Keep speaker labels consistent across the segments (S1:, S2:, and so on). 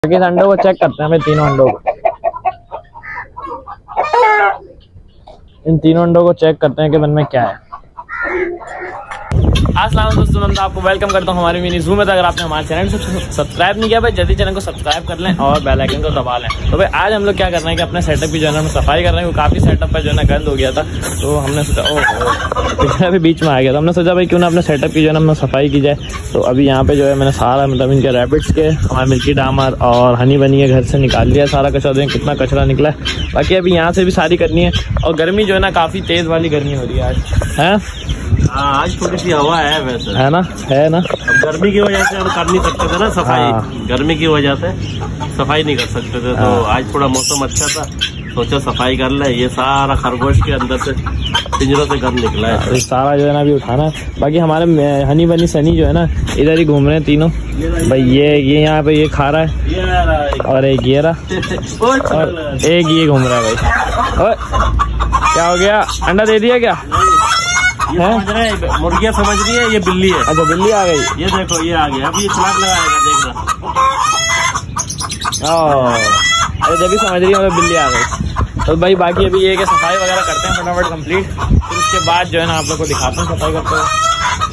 S1: इस अंडों को चेक करते हैं भाई, तीनों अंडों को, इन तीनों अंडों को चेक करते हैं कि इनमें क्या है। अस्सलाम वालेकुम दोस्तों, मैं आपको वेलकम करता हूँ हमारी मिनी ज़ू में। अगर आपने हमारे चैनल से सब्सक्राइब नहीं किया भाई, जल्दी चैनल को सब्सक्राइब कर लें और बेल आइकन को दबा लें। तो भाई आज हम लोग क्या कर रहे हैं कि अपने सेटअप की जो है ना हम सफाई कर रहे हैं। काफ़ी सेटअप पर जो है ना गंद हो गया था, तो हमने सोचा अभी बीच में आ गया, तो हमने सोचा भाई क्यों ना अपने सेटअप की जो है ना सफाई की जाए। तो अभी यहाँ पे जो है मैंने सारा मतलब इनके रैबिट्स के, हमारे मिल्की डामर और हनी बनी है घर से निकाल लिया सारा कचरा। दें कितना कचरा निकला है। बाकी अभी यहाँ से भी सारी करनी है। और गर्मी जो है ना काफ़ी तेज़ वाली गर्मी हो रही है आज, है
S2: आज थोड़ी सी हवा है वैसे,
S1: है ना
S2: गर्मी की वजह से हम कर नहीं सकते थे ना सफाई। गर्मी की वजह से सफाई नहीं कर सकते थे, तो आज थोड़ा मौसम अच्छा था, सोचा सफाई कर ले। ये सारा खरगोश के अंदर से पिंजरों से गंद निकला है,
S1: तो सारा जो है ना अभी उठाना है। बाकी हमारे हनी बनी सनी जो है ना इधर ही घूम रहे हैं तीनों भाई। ये यहाँ पे ये खा रहा है और एक ये रहा और एक ये घूम रहा है भाई। और क्या हो गया, अंडा दे दिया क्या?
S2: मुर्गियाँ समझ रही है ये बिल्ली है।
S1: अच्छा बिल्ली आ गई,
S2: ये देखो ये आ गया, अब ये छलांग लगाएगा देखना।
S1: अरे जब भी समझ रही है बिल्ली आ गई। तो भाई बाकी अभी ये कि सफाई वगैरह करते हैं फटाफट कंप्लीट, फिर उसके बाद जो है ना आप लोग को दिखाते हैं सफाई करते हुए।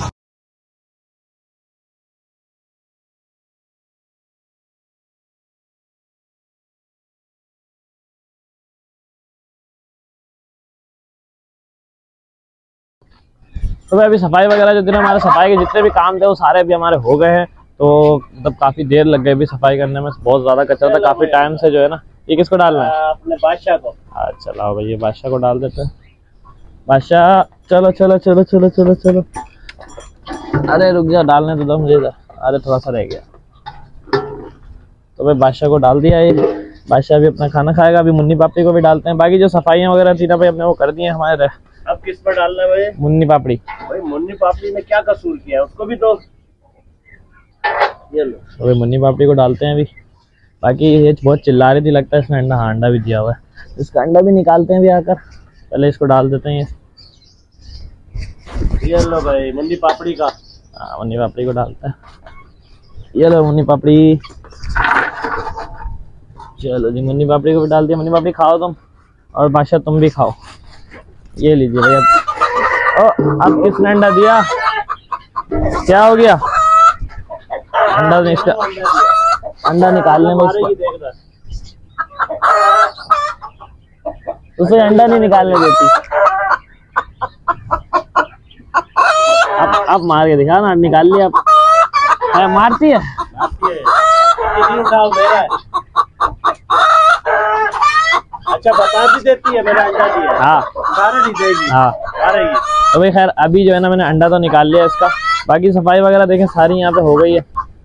S1: तो भाई अभी सफाई वगैरह जो दिन हमारे सफाई के जितने भी काम थे वो सारे अभी हमारे हो गए हैं। तो मतलब काफी देर लग गई अभी सफाई करने में, बहुत ज्यादा कचरा था काफी टाइम से जो है ना। ये किसको डालना है?
S2: अपने बादशाह को।
S1: अच्छा लाओ भाई, ये बादशाह को डाल देते हैं। बादशाह चलो चलो चलो चलो चलो चलो, अरे रुक जा, डालने तो दो मुझे इधर, अरे थोड़ा सा रह गया। तो भाई बादशाह को डाल दिया। ये बादशाह भी अपना खाना खाएगा। अभी मुन्नी पापड़ी को भी डालते हैं। बाकी जो सफाइयाँ वगैरह थी ना भाई हमने वो कर दी है हमारे।
S2: अब किस पर डालना है भाई?
S1: मुन्नी पापड़ी।
S2: भाई मुन्नी पापड़ी ने क्या कसूर किया है, उसको भी तो ये लो।
S1: तो भाई मुन्नी पापड़ी को डालते हैं अभी। बाकी ये बहुत चिल्ला रही थी, लगता है इसमें अंडा भी दिया हुआ है। इसका अंडा भी निकालते हैं अभी आकर, पहले इसको डाल देते हैं।
S2: ये लो भाई मुन्नी पापड़ी का।
S1: हाँ मुन्नी पापड़ी को डालते हैं। ये लो मुन्नी पापड़ी, चलो जी मुन्नी पापड़ी को भी डाल दिया। मुन्नी पापड़ी खाओ तुम, और बादशाह तुम भी खाओ। ये लीजिए भाई। अब किसने अंडा दिया? क्या हो गया? अंडा नहीं, इसका अंडा निकालने में उसे अंडा नहीं निकालने देती। अब मार के दिखा ना, निकाल लिया। अब मारती है।
S2: अच्छा बता भी देती है मैंने अंडा दिया।
S1: हाँ
S2: सारे नहीं देगी।
S1: हाँ तो भाई खैर अभी जो है ना मैंने अंडा तो निकाल लिया इसका। बाकी सफाई वगैरह देखें सारी यहाँ पे हो गई है।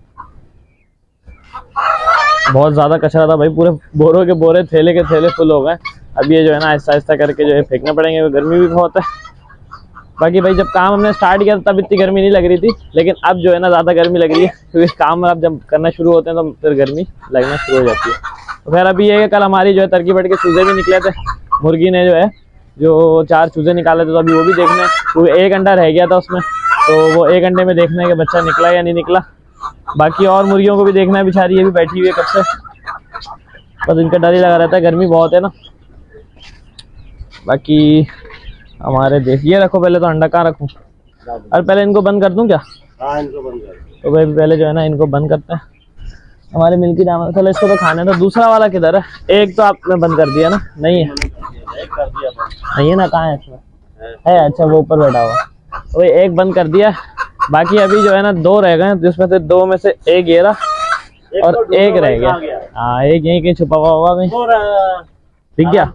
S1: बहुत ज्यादा कचरा था भाई, पूरे बोरों के बोरे, थैले के थैले फुल हो गए। अब ये जो है ना आहिस्ता आहिस्ता करके जो है फेंकने पड़ेंगे, गर्मी भी बहुत है। बाकी भाई जब काम हमने स्टार्ट किया तब इतनी गर्मी नहीं लग रही थी, लेकिन अब जो है ना ज़्यादा गर्मी लग रही है, क्योंकि काम आप जब करना शुरू होते हैं तो फिर गर्मी लगना शुरू हो जाती है। तो खैर अभी ये कल हमारी जो है तरकी बढ़ के चूजे भी निकले थे। मुर्गी ने जो है जो 4 चूजे निकाले थे, तो अभी वो भी देखने, क्योंकि एक अंडा रह गया था उसमें, तो वो एक अंडे में देखना है कि बच्चा निकला या नहीं निकला। बाकी और मुर्गियों को भी देखना है, बेचारी ये भी बैठी हुई है कब से, बस इनका डर ही लगा रहता है, गर्मी बहुत है ना। बाकी हमारे देखिए, रखो पहले तो अंडा कहाँ रखूँ, और पहले इनको बंद कर दूँ क्या?
S2: हाँ इनको बंद कर।
S1: तो भाई पहले जो है ना इनको बंद करते हैं। हमारे मिल्की डामर, चलो इसको तो खाने तो, दूसरा वाला किधर है? एक तो आपने बंद कर दिया ना? नहीं है,
S2: कर दिया
S1: नहीं है ना, कहाँ है इसमें? है, अच्छा वो ऊपर बैठा हुआ। तो भाई एक बंद कर दिया। बाकी अभी जो है ना 2 रह गए, जिसमें से 2 में से एक ये रहा और एक रह गया। हाँ एक यहीं कहीं छुपा हुआ होगा भाई, दिख गया।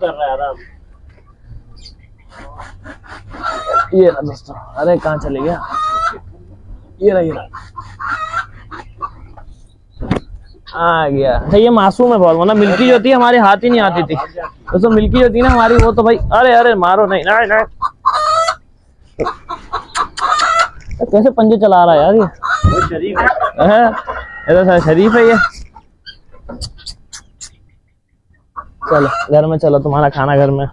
S1: ये रहा दोस्तों, अरे कहाँ चले गया? ये रहा आ गया। अच्छा ये मासूम है बहुत, वरना मिल्की जो थी हमारे हाथ ही नहीं आती थी। तो मिल्की जो थी ना हमारी, वो तो भाई, अरे अरे मारो नहीं, नहीं। कैसे पंजे चला रहा है यार ये,
S2: शरीफ है।
S1: ऐसा शरीफ है ये। चलो घर में चलो, तुम्हारा खाना घर में।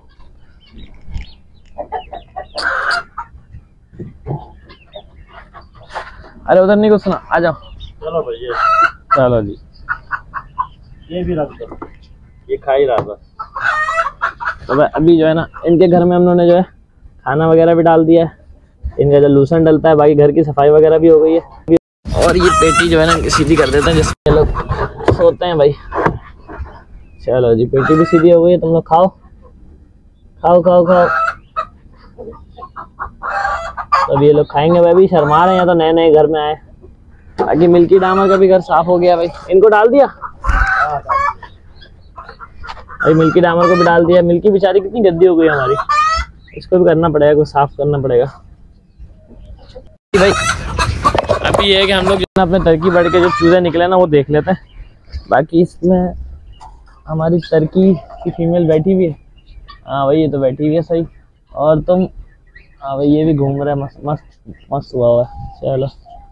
S1: अरे उधर नहीं कुछ सुना, आ जाओ।
S2: चलो भैया,
S1: चलो जी।
S2: ये भी रख दो, ये खा ही रहा था।
S1: तो भाई अभी जो है ना इनके घर में हम लोगों ने जो है खाना वगैरह भी डाल दिया है, इनका जो लूसन डलता है, बाकी घर की सफाई वगैरह भी हो गई है। और ये पेटी जो है ना सीधी कर देते हैं जिससे लोग सोते हैं भाई। चलो जी पेटी भी सीधी हो गई है, तुम लोग खाओ खाओ खाओ खाओ। तो ये लोग खाएंगे भाई, अभी शर्मा रहे हैं तो नए नए घर में आए। बाकी मिल्की डामर का भी घर साफ हो गया भाई, इनको डाल दिया भाई, मिल्की डामर को भी डाल दिया। मिल्की बेचारी कितनी गंदी हो गई हमारी, इसको भी करना पड़ेगा, कुछ साफ करना पड़ेगा भाई। अभी ये है कि हम लोग अपने टर्की बढ़ के जो चूजे निकले ना वो देख लेते हैं। बाकी इसमें हमारी टर्की की फीमेल बैठी हुई है। हाँ भाई ये तो बैठी हुई है सही। और तुम, हाँ भाई ये भी घूम रहा है, मस्त मस्त मस्त हुआ है। चलो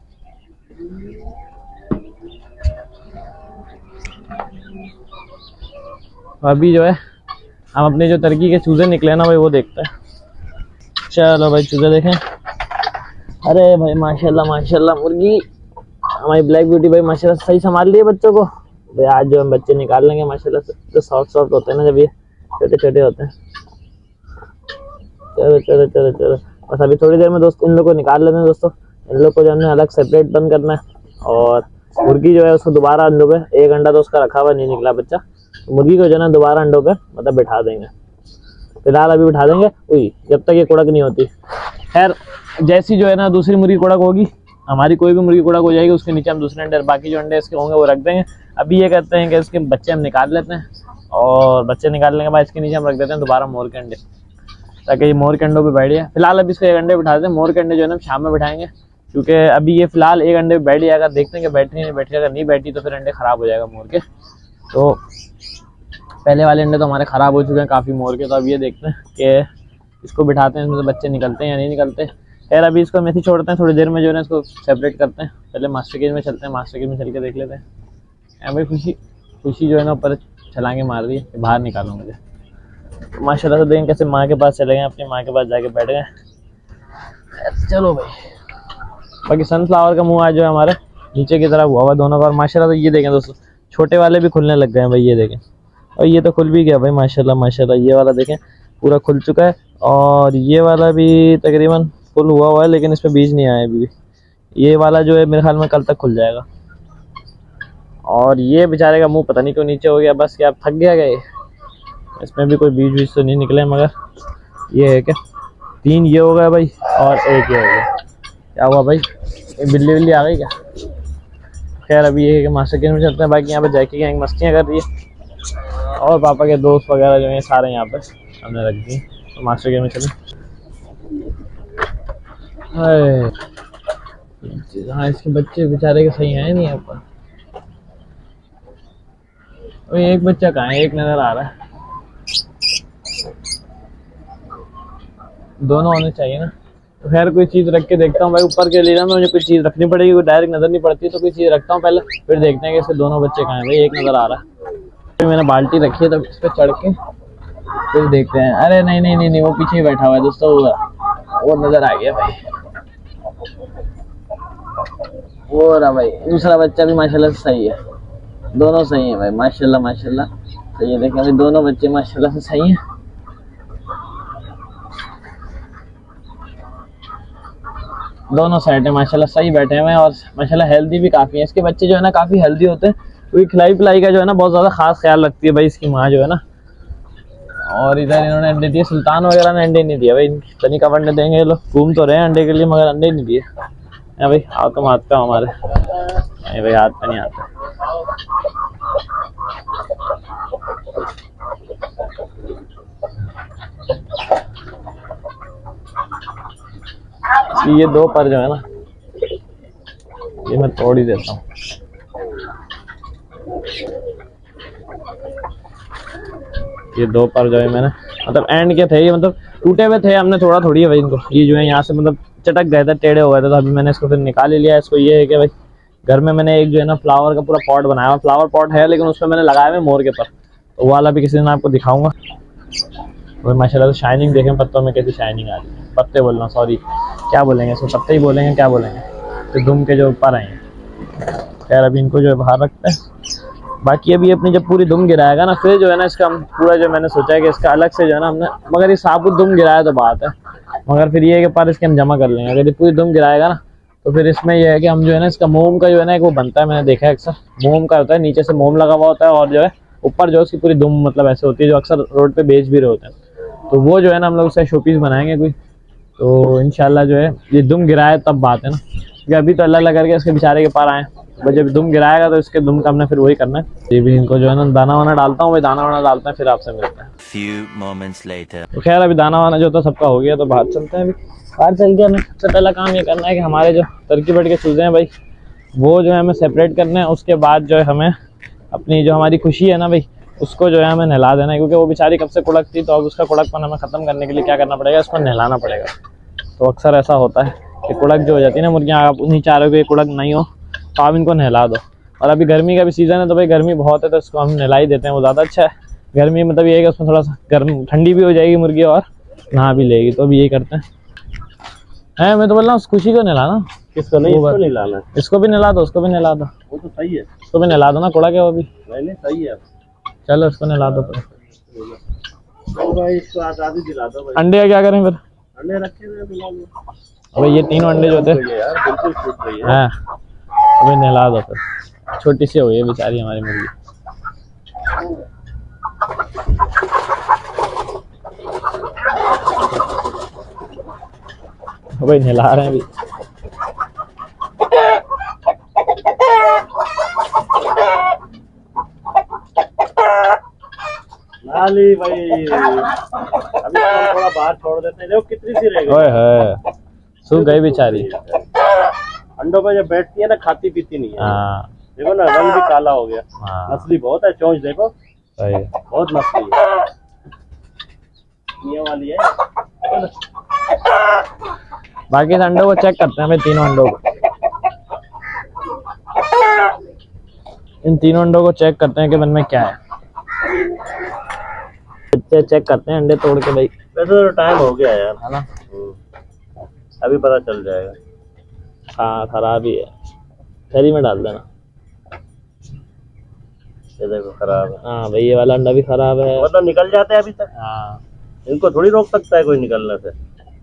S1: अभी जो है हम अपने जो टर्की के चूजे निकले ना भाई वो देखते हैं। चलो भाई चूजे देखें। अरे भाई माशाल्लाह माशाल्लाह, मुर्गी हमारी ब्लैक ब्यूटी भाई माशाल्लाह सही संभाल रही है बच्चों को भाई। आज जो हम बच्चे निकाल लेंगे माशाल्लाह से, तो सॉफ्ट सॉफ्ट होते हैं ना जब ये छोटे छोटे होते हैं। चलो चलो चलो चलो बस अभी थोड़ी देर में दोस्तों इन लोग को निकाल लेते हैं दोस्तों। इन लोग को जो है अलग सेपरेट बंद करना है। और मुर्गी जो है उसको दोबारा अंडों पे, एक अंडा तो उसका रखा हुआ नहीं निकला बच्चा, तो मुर्गी को जो है ना दोबारा अंडों पे मतलब बिठा देंगे। फिलहाल अभी बिठा देंगे जब तक ये कुड़क नहीं होती। खैर जैसी जो है ना दूसरी मुर्गी कुड़क होगी, हमारी कोई भी मुर्गी कुड़क हो जाएगी, उसके नीचे हम दूसरे अंडे, बाकी जो अंडे इसके होंगे वो रख देंगे। अभी ये कहते हैं कि इसके बच्चे हम निकाल लेते हैं, और बच्चे निकालने के बाद इसके नीचे हम रख देते हैं दोबारा मोर के अंडे, ताकि ये मोर के अंडों पे बैठ जाए। फिलहाल अभी इसको एक अंडे बिठा देते हैं। मोर के अंडे जो है ना शाम में बिठाएंगे, क्योंकि अभी ये फिलहाल एक अंडे पे बैठ जाएगा। देखते हैं कि बैठ नहीं बैठी, अगर नहीं बैठी तो फिर अंडे खराब हो जाएगा मोर के। तो पहले वाले अंडे तो हमारे ख़राब हो चुके हैं काफ़ी मोर के। तो अब ये देखते हैं कि इसको बिठाते हैं, इसमें से बच्चे निकलते हैं या नहीं निकलते। खैर अभी इसको हम ऐसे छोड़ते हैं, थोड़ी देर में जो है ना इसको सेपरेट करते हैं। पहले मास्टर केज में चलते हैं, मास्टर केज में चल के देख लेते हैं। भाई खुशी जो है ना ऊपर छलांगे मार रही है कि बाहर निकालो मुझे। तो माशाल्लाह से देखें कैसे माँ के पास चले गए, अपनी माँ के पास जाके बैठ गए। चलो भाई बाकी सनफ्लावर का मुँह आज जो है हमारे नीचे की तरफ हुआ हुआ दोनों का। और माशाल्लाह से ये देखें दोस्तों छोटे वाले भी खुलने लग गए हैं भाई, ये देखें। और ये तो खुल भी गया भाई माशाल्लाह माशाल्लाह। ये वाला देखें पूरा खुल चुका है, और ये वाला भी तकरीबन फुल हुआ है, लेकिन इसमें बीज नहीं आया अभी भी। ये वाला जो है मेरे ख्याल में कल तक खुल जाएगा। और ये बेचारे का मुंह पता नहीं क्यों नीचे हो गया, बस क्या थक गया गए। इसमें भी कोई बीज तो नहीं निकले, मगर ये है क्या 3 ये हो गया भाई, और 1 ये हो गया। क्या हुआ भाई, ये बिल्ली आ गई क्या? खैर अभी ये है कि मास्टर केज में चलते हैं। बाकी यहाँ पे जैकी गैंग मस्तियाँ कर रही है, और पापा के दोस्त वगैरह जो हैं सारे यहाँ पे हमने रख दिए। तो मास्टर केज में चलें। हाँ इसके बच्चे बेचारे के सही हैं नहीं यहाँ पर। एक बच्चा कहाँ है, एक नजर आ रहा है। दोनों होने चाहिए ना। तो खैर कोई चीज़ रख के देखता हूँ भाई, ऊपर के लिए ना मुझे कोई चीज़ रखनी पड़ेगी, कोई डायरेक्ट नज़र नहीं पड़ती। तो कोई चीज़ रखता हूँ पहले, फिर देखते हैं कि इसके दोनों बच्चे कहाँ हैं। भाई एक नज़र आ रहा है, फिर मैंने बाल्टी रखी है तो इस पर चढ़ के फिर देखते हैं। अरे नहीं नहीं नहीं नहीं, वो पीछे ही बैठा हुआ है दोस्तों, वो नज़र आ गया भाई। वो रहा भाई दूसरा बच्चा भी माशाल्लाह से सही है, दोनों सही है भाई माशाल्लाह माशाल्लाह। तो ये देखें अभी दोनों बच्चे माशाल्लाह से सही हैं। दोनों साइड है माशाल्लाह सही बैठे हुए हैं, और माशाल्लाह हेल्दी भी काफ़ी है। इसके बच्चे जो है ना काफ़ी हेल्दी होते हैं, क्योंकि खिलाई पिलाई का जो है ना बहुत ज़्यादा खास ख्याल रखती है भाई इसकी माँ जो है ना। और इधर इन्होंने अंडे दिए, सुल्तान वगैरह ने अंडे नहीं दिया भाई। तनी कब अंडे देंगे ये लोग, घूम तो रहे हैं अंडे के लिए मगर अंडे नहीं दिए। भाई आओ तुम हाथ का हमारे, नहीं भाई हाथ का नहीं आता। ये 2 पर जो है ना ये मैं तोड़ ही देता हूँ। ये 2 पर जो है मैंने मतलब एंड के थे, ये मतलब टूटे हुए थे, हमने थोड़ा थोड़ी है भाई इनको। ये जो है यहाँ से मतलब चटक गए थे, टेढ़े हो गए थे, तो अभी मैंने इसको फिर निकाल ही लिया। इसको ये है कि भाई घर में मैंने एक जो है ना फ्लावर का पूरा पॉट बनाया हुआ, फ्लावर पॉट है लेकिन उसमें मैंने लगाया हुआ मोर के पर, तो वो वाला भी किसी दिन आपको दिखाऊंगा। तो माशाल्लाह से शाइनिंग देखें पत्तों में कैसी शाइनिंग आ रही है। पत्ते बोल रहा हूँ, सॉरी क्या बोलेंगे इसको, पत्ते ही बोलेंगे, क्या बोलेंगे, तो दुम के जो ऊपर आए हैं। खैर अभी इनको जो है बाहर रखते हैं। बाकी अभी अपनी जब पूरी दुम गिराएगा ना, फिर जो है ना इसका हम पूरा जो मैंने सोचा है कि इसका अलग से जो है ना हमने, मगर ये साबुत दुम गिराया तो बात है, मगर फिर ये है कि पर इसके हम जमा कर लेंगे। अगर ये पूरी दुम गिराएगा ना तो फिर इसमें यह है कि हम जो है ना इसका मोम का जो है ना एक वो बनता है, मैंने देखा है अक्सर मोम का होता है, नीचे से मोम लगा हुआ होता है और जो है ऊपर जो उसकी पूरी दुम मतलब ऐसे होती है, जो अक्सर रोड पे बेच भी रहे होते हैं। तो वो जो है ना हम लोग उससे शोपीस बनाएंगे कोई, तो इंशाल्लाह जो है ये दुम गिराए तब बात है ना, क्योंकि अभी तो अल्लाह अल्लाह करके इसके बेचारे के पार आए, बस जब दुम गिराएगा तो इसके दुम का हमने फिर वही करना है। ये भी इनको जो है ना दाना वाना डालता हूँ, वही दाना वाना डालते हैं, फिर आपसे मिलते हैं। तो खैर अभी दाना वाना जो था सबका हो गया, तो बाहर चलते हैं। अभी बाहर चल के हमें सबसे पहला काम ये करना है कि हमारे जो टर्की बर्ड के चूजे हैं भाई, वो जो है हमें सेपरेट करने हैं। उसके बाद जो है हमें अपनी जो हमारी खुशी है ना भाई, उसको जो है हमें नहला देना है, क्योंकि वो बेचारी कब से कुड़क थी, तो अब उसका कुड़कपन हमें ख़त्म करने के लिए क्या करना पड़ेगा, उसको नहलाना पड़ेगा। तो अक्सर ऐसा होता है कि कुड़क जो हो जाती है ना मुर्गियाँ, आप उन्हीं चाह रहे हो कि कुड़क नहीं हो तो आप इनको नहला दो। और अभी गर्मी का भी सीज़न है, तो भाई गर्मी बहुत है, तो इसको हम नहला ही देते हैं, वो ज़्यादा अच्छा है। गर्मी मतलब ये है कि उसमें थोड़ा सा गर्म ठंडी भी हो जाएगी मुर्गी और नहा भी लेगी, तो अभी यही करते हैं। मैं तो बोल रहा हूँ उस खुशी को नहलाना।
S2: किसको नहीं, इसको नहीं लाना,
S1: इसको भी नहला दो, उसको भी नहला दो।
S2: वो तो सही है,
S1: इसको भी नहला दो ना, कुड़क है वो भी।
S2: नहीं सही है,
S1: चलो उसको नहला दो।
S2: भाई इसको आज़ादी दिला दो भाई।
S1: अंडे का क्या करें फिर?
S2: अंडे रखे हुए हैं,
S1: अबे ये तीनों अंडे जो थे
S2: यार बिल्कुल छूट रही है।
S1: अबे नहला दो फिर, छोटी सी हो गई है बेचारी हमारी मुर्गी। अबे नहला रहे हैं अभी।
S2: नाली भाई अभी तो थोड़ा बाहर छोड़ देते हैं, देखो कितनी सी रह गई।
S1: ओए है सूख गई बेचारी।
S2: अंडों पे जब बैठती है ना, खाती पीती नहीं है।
S1: हाँ
S2: देखो ना, रंग भी काला हो गया।
S1: हाँ
S2: नस्ली बहुत है, चोंच देखो
S1: सही,
S2: बहुत नस्ली है, ये वाली है।
S1: बाकी अंडों को चेक करते हैं भाई, तीनों अंडों को, इन तीनों अंडों को चेक करते हैं कि मन में क्या है। चेक करते हैं अंडे तोड़ के भाई।
S2: वैसे तो टाइम हो गया यार,
S1: है ना,
S2: अभी पता चल जाएगा।
S1: हाँ खराब ही है, थैली में डाल देना।
S2: ये देखो खराब है।
S1: हाँ भाई ये वाला अंडा भी खराब है,
S2: मतलब निकल जाते हैं अभी तक।
S1: हाँ
S2: इनको थोड़ी रोक सकता है कोई निकलने से।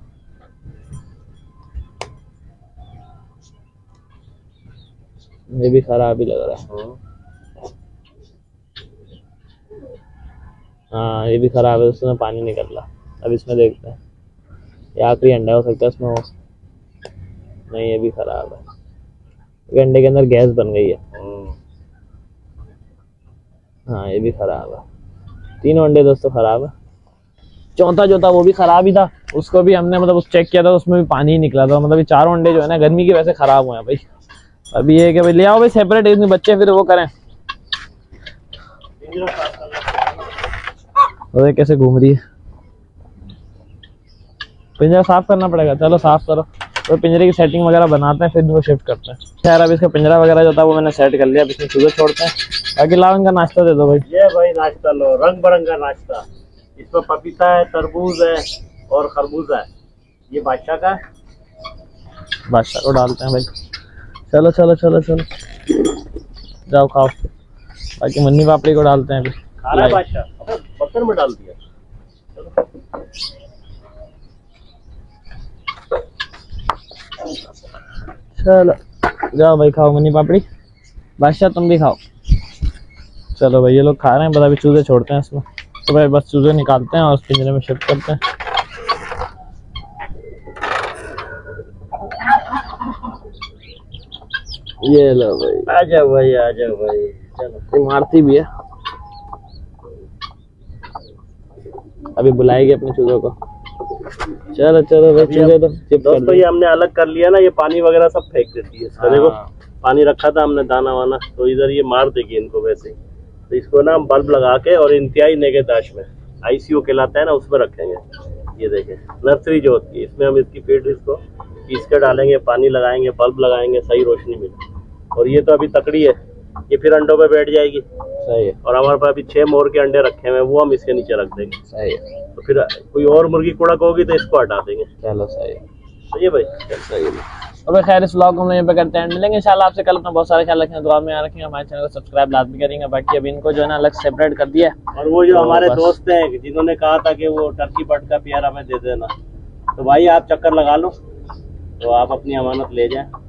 S1: ये भी खराब ही लग रहा है। हाँ ये भी खराब है, उसमें पानी निकल रहा। अब इसमें देखते हैं, ये आखिरी अंडा हो सकता है इसमें हो। नहीं ये भी खराब है, अंडे के अंदर गैस बन गई है। हाँ ये भी खराब है, तीनों अंडे दोस्तों खराब है। चौथा जो था वो भी खराब ही था, उसको भी हमने मतलब उस चेक किया था, उसमें भी पानी ही निकला था। मतलब ये चारों अंडे जो है ना गर्मी की वजह से खराब हुए हैं भाई। अभी ये है कि भाई ले आओ भाई सेपरेट, इतने बच्चे फिर वो करें। और कैसे घूम रही है, पिंजरा साफ करना पड़ेगा। चलो साफ करो, तो पिंजरे की सेटिंग वगैरह बनाते हैं, फिर वो शिफ्ट करते हैं। खैर अब इसका पिंजरा वगैरह जो था वो मैंने सेट कर लिया, अब इसमें चूजे छोड़ते हैं। बाकी लाओ इनका नाश्ता दे दो भाई।
S2: ये भाई नाश्ता लो, रंग बिरंगा नाश्ता। इसमें पपीता है, तरबूज है और खरबूजा है। ये बादशाह का है,
S1: बादशाह को डालते हैं भाई। चलो चलो चलो चलो जाओ खाओ। बाकी मन्नी पापड़ी को डालते हैं अभी।
S2: खा रहा है बादशाह, बर्तन में डाल दिया।
S1: चलो जाओ भाई खाओ मन्नी पापड़ी। बादशाह तुम भी खाओ। चलो भाई ये लोग खा रहे हैं, बस अभी चूजे छोड़ते हैं इसमें। तो भाई बस चूजे निकालते हैं और उस पिंजरे में शिफ्ट करते हैं। ये लो भाई,
S2: आ जाओ भाई, आ जाओ भाई। चलो
S1: मारती भी है, अभी बुलाएगी अपने चूजों को। चलो चलो भाई चूजे तो चिप कर
S2: दोस्तों, ये हमने अलग कर लिया ना, ये पानी वगैरह सब फेंक देती है। देखो पानी रखा था हमने दाना वाना, तो इधर ये मार देगी इनको वैसे ही। तो इसको ना हम बल्ब लगा के और इंतहाई नेगेदाश में, ICU कहलाता है ना, उसमें रखेंगे। ये देखें नर्सरी जो होती है, इसमें हम इसकी फीड इसको पीस के डालेंगे, पानी लगाएंगे, बल्ब लगाएंगे, सही रोशनी मिले। और ये तो अभी तकड़ी है, ये फिर अंडों पे बैठ जाएगी।
S1: सही है।
S2: और हमारे पास अभी 6 मोर के अंडे रखे हुए हैं, वो हम इसके नीचे रख देंगे।
S1: सही है।
S2: तो फिर कोई और मुर्गी कुड़क होगी तो इसको हटा देंगे।
S1: चलो सही है।
S2: सही है भाई,
S1: सही है। और खैर इस व्लॉग को हम लोग यहाँ पे करते हैं, मिलेंगे इंशाल्लाह आपसे कल। अपना बहुत सारा ख्याल रखेंगे, दुआ में याद रखेंगे, हमारे चैनल को सब्सक्राइब लाजमी करेंगे। बाकी अब इनको जो है ना अलग सेपरेट कर दिया है।
S2: और वो जो हमारे दोस्त हैं जिन्होंने कहा था कि वो टर्की बर्ड का पेयर हमें दे देना, तो भाई आप चक्कर लगा लो तो आप अपनी अमानत ले जाएं।